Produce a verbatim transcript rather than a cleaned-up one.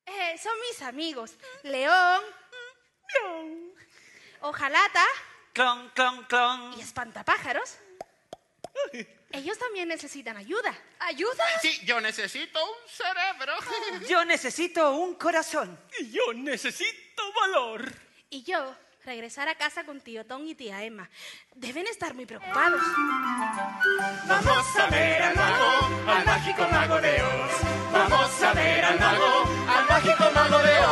Eh, son mis amigos. León. León. Ojalata. Clon, clon, clon. Y espantapájaros. Ellos también necesitan ayuda. ¿Ayuda? Sí, yo necesito un cerebro. Yo necesito un corazón. Y yo necesito valor. Y yo regresar a casa con tío Tom y tía Emma. Deben estar muy preocupados. Vamos a ver al mago, al mágico mago de Oz. Vamos a ver al mago, al mágico mago de Oz.